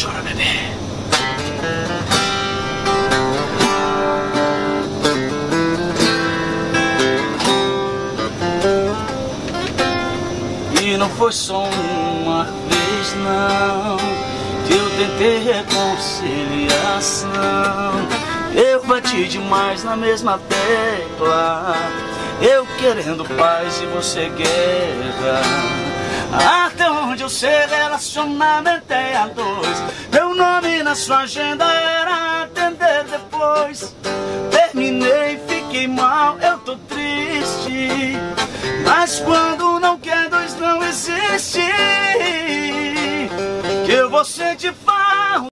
chora, bebê. E não foi só uma vez, não, que eu tentei reconciliação. Eu bati demais na mesma tecla, eu querendo paz e você guerra. Até onde eu sei, relacionamento é a dois. Meu nome na sua agenda era atender depois. Terminei, fiquei mal, eu tô triste. Mas quando não quer dois não existe. Que eu vou sentir